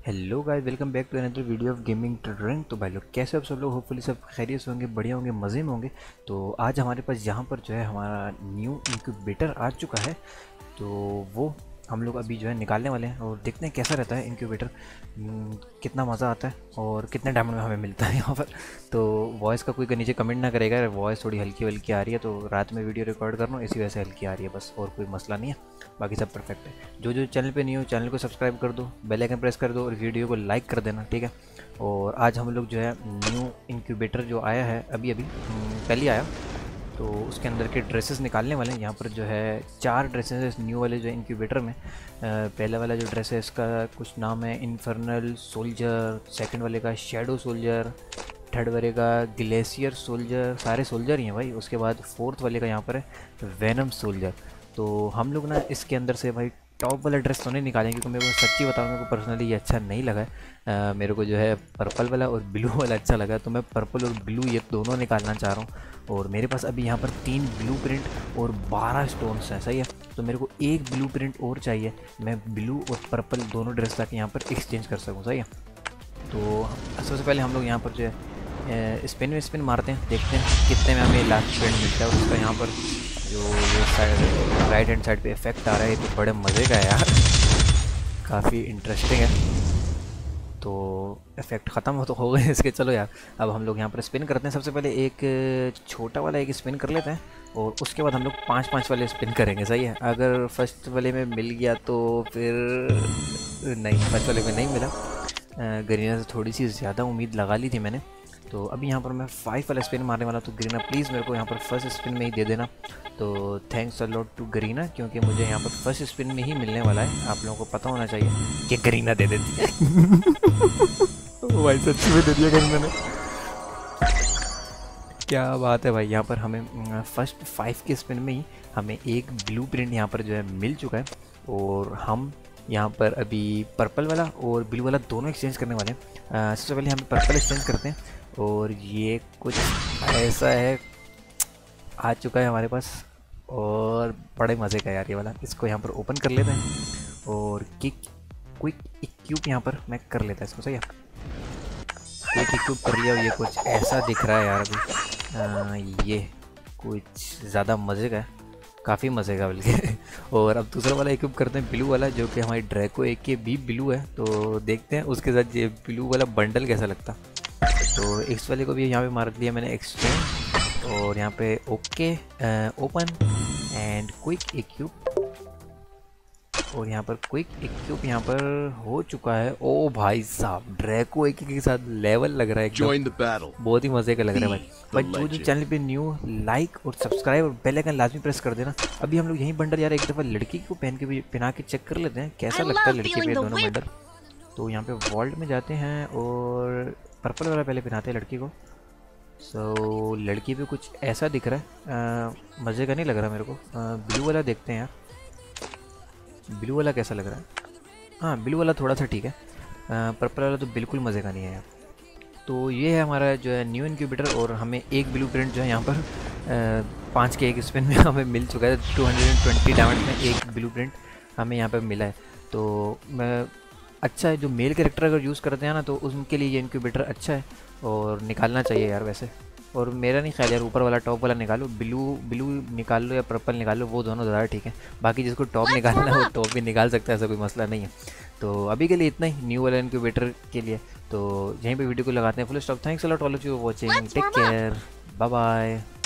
Hello guys, welcome back to another video of gaming trend. तो भाई लोग कैसे आप सब लोग, होपफुली सब खैरियत से होंगे, बढ़िया होंगे, मज़े में होंगे। तो आज हमारे पास यहाँ पर जो है हमारा न्यू इंक्यूबेटर आ चुका है। तो वो हम लोग अभी जो है निकालने वाले हैं और देखते हैं कैसा रहता है इंक्यूबेटर, कितना मज़ा आता है और कितने डायमंड में हमें मिलता है यहाँ पर। तो वॉइस का कोई नीचे कमेंट ना करेगा, वॉइस थोड़ी हल्की हल्की आ रही है तो रात में वीडियो रिकॉर्ड कर रहा हूँ, इसी वजह से हल्की आ रही है बस, और कोई मसला नहीं है, बाकी सब परफेक्ट है। जो जो चैनल पे नहीं हो चैनल को सब्सक्राइब कर दो, बेल आइकन प्रेस कर दो और वीडियो को लाइक कर देना, ठीक है। और आज हम लोग जो है न्यू इंक्यूबेटर जो आया है अभी अभी कल ही आया, तो उसके अंदर के ड्रेसेस निकालने वाले हैं। यहाँ पर जो है 4 ड्रेसेस न्यू वाले जो इंक्यूबेटर में। पहला वाला जो ड्रेस है इसका कुछ नाम है इन्फर्नल सोल्जर, सेकंड वाले का शेडो सोल्जर, थर्ड वाले का ग्लेशियर सोल्जर, सारे सोल्जर ही हैं भाई। उसके बाद फोर्थ वाले का यहाँ पर है वेनम सोल्जर। तो हम लोग ना इसके अंदर से भाई टॉप वाला ड्रेस तो नहीं निकालेंगे, क्योंकि मेरे को सच्ची बताऊँ, मेरे को पर्सनली ये अच्छा नहीं लगा है। मेरे को जो है पर्पल वाला और ब्लू वाला अच्छा लगा, तो मैं पर्पल और ब्लू ये दोनों निकालना चाह रहा हूँ। और मेरे पास अभी यहाँ पर 3 ब्लू प्रिंट और 12 स्टोन्स हैं, सही है। तो मेरे को एक ब्लू प्रिंट और चाहिए, मैं ब्लू और पर्पल दोनों ड्रेस ताकि यहाँ पर एक्सचेंज कर सकूँ, सही है। तो सबसे पहले हम लोग यहाँ पर जो है स्पिन में स्पिन मारते हैं, देखते हैं कितने में हमें लास्ट प्रिंट मिलता है। और उसका यहाँ पर जो ये साइड राइट हैंड साइड पे इफेक्ट आ रहा है, तो बड़े मज़े का है यार, काफ़ी इंटरेस्टिंग है। तो इफेक्ट ख़त्म हो गए इसके, चलो यार अब हम लोग यहाँ पर स्पिन करते हैं। सबसे पहले एक छोटा वाला एक स्पिन कर लेते हैं और उसके बाद हम लोग 5-5 वाले स्पिन करेंगे, सही है। अगर फर्स्ट वाले में मिल गया तो फिर नहीं, फर्स्ट वाले में नहीं मिला, गरीना से थोड़ी सी ज़्यादा उम्मीद लगा ली थी मैंने। तो अभी यहाँ पर मैं 5 वाला स्पिन मारने वाला, तो गरीना प्लीज़ मेरे को यहाँ पर फर्स्ट स्पिन में ही दे देना। तो thanks a lot to Garena, क्योंकि मुझे यहाँ पर फर्स्ट स्पिन में ही मिलने वाला है। आप लोगों को पता होना चाहिए कि गरीना दे देती है। ओ भाई सच्ची में दे दिया गरीना ने, क्या बात है भाई। यहाँ पर हमें फर्स्ट 5 के स्पिन में ही हमें एक ब्लू प्रिंट यहाँ पर जो है मिल चुका है। और हम यहाँ पर अभी पर्पल वाला और ब्लू वाला दोनों एक्सचेंज करने वाले हैं। सबसे पहले हम पर्पल एक्सचेंज करते हैं और ये कुछ ऐसा है आ चुका है हमारे पास, और बड़े मज़े का यार ये वाला। इसको यहाँ पर ओपन कर लेते हैं और क्विक इक्यूब यहाँ पर मैं कर लेता है इसको, सही है। क्विक इक्यूब कर लिया, ये कुछ ऐसा दिख रहा है यार अभी। ये कुछ ज़्यादा मज़े का है, काफ़ी मज़े का बल्कि। और अब दूसरा वाला इक्विप करते हैं ब्लू वाला, जो कि हमारी ड्रैको एक के भी ब्लू है। तो देखते हैं उसके साथ ये ब्लू वाला बंडल कैसा लगता। तो इस वाले को भी यहाँ पे मार दिया मैंने एक्सचेंज, और यहाँ पे okay open and quick equip, और यहाँ पर क्विक इक्विप यहाँ पर हो चुका है। ओ भाई साहब, ड्रैको एक के साथ लेवल लग रहा है एकदम, बहुत ही मजे का लग रहा है भाई। जो जो चैनल पे न्यू, लाइक और सब्सक्राइब और बेल आइकन लाजमी प्रेस कर देना। अभी हम लोग यही बंडल यार एक दफ़ा लड़की को पहन के भी पहना के चेक कर लेते हैं कैसा लगता है लड़की पे दोनों बंडल। तो यहाँ पे वॉल्ट में जाते हैं और पर्पल वाला पहले पहनाते हैं लड़की को। सो लड़की पे कुछ ऐसा दिख रहा है, मज़े का नहीं लग रहा मेरे को। ब्लू वाला देखते हैं यार, ब्लू वाला कैसा लग रहा है। हाँ ब्लू वाला थोड़ा सा ठीक है, पर्पल वाला तो बिल्कुल मज़े का नहीं है यार। तो ये है हमारा जो है न्यू इंक्यूबेटर, और हमें एक ब्लू प्रिंट जो है यहाँ पर 5 के एक स्पिन में हमें मिल चुका है। 220 डायमंड में एक ब्लू प्रिंट हमें यहाँ पर मिला है। तो मैं अच्छा है, जो मेल कैरेक्टर अगर यूज़ करते हैं ना तो उनके लिए ये इंक्यूबेटर अच्छा है और निकालना चाहिए यार वैसे। और मेरा नहीं ख्याल यार ऊपर वाला टॉप वाला निकालो, ब्लू निकाल लो या पर्पल निकाल लो, वो दोनों ज़्यादा ठीक है। बाकी जिसको टॉप निकालना है वो टॉप भी निकाल सकता है, ऐसा कोई मसला नहीं है। तो अभी के लिए इतना ही न्यू वाला इनक्यूबेटर के लिए। तो यहीं पे वीडियो को लगाते हैं full stop. Thanks a lot all of you for watching, take care, bye bye.